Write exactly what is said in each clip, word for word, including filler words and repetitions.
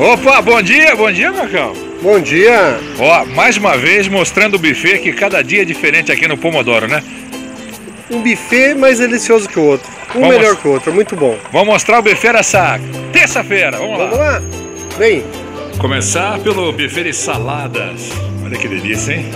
Opa, bom dia, bom dia, Marcão. Bom dia. Ó, mais uma vez mostrando o buffet que cada dia é diferente aqui no Pomodoro, né? Um buffet mais delicioso que o outro. Um Vamos... melhor que o outro, muito bom. Vamos mostrar o buffet dessa terça-feira, vamos lá. Vamos lá? Vem. Começar pelo buffet de saladas. Olha que delícia, hein?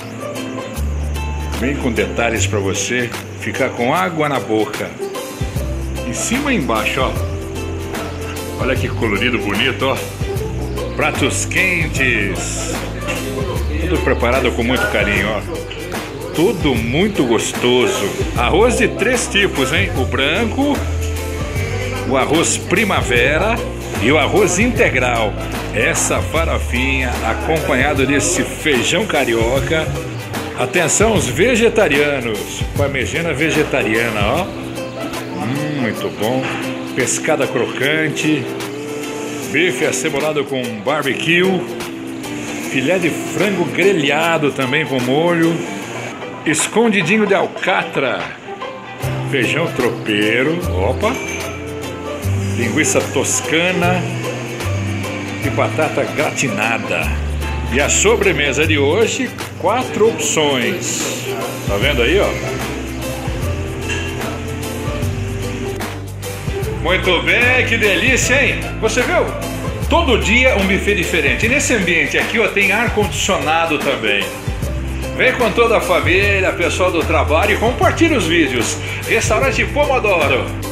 Vem com detalhes para você ficar com água na boca. Em cima e embaixo, ó. Olha que colorido bonito, ó. Pratos quentes. Tudo preparado com muito carinho, ó. Tudo muito gostoso. Arroz de três tipos, hein? O branco, o arroz primavera e o arroz integral. Essa farofinha acompanhado desse feijão carioca. Atenção, os vegetarianos. Parmegiana vegetariana, ó. Hum, muito bom. Pescada crocante. Bife acebolado com barbecue. Filé de frango grelhado também com molho. Escondidinho de alcatra. Feijão tropeiro. Opa. Linguiça toscana. E batata gratinada. E a sobremesa de hoje, quatro opções. Tá vendo aí, ó? Muito bem, que delícia, hein? Você viu? Todo dia um buffet diferente. E nesse ambiente aqui, ó, tem ar-condicionado também. Vem com toda a família, pessoal do trabalho e compartilhe os vídeos. Restaurante Pomodoro.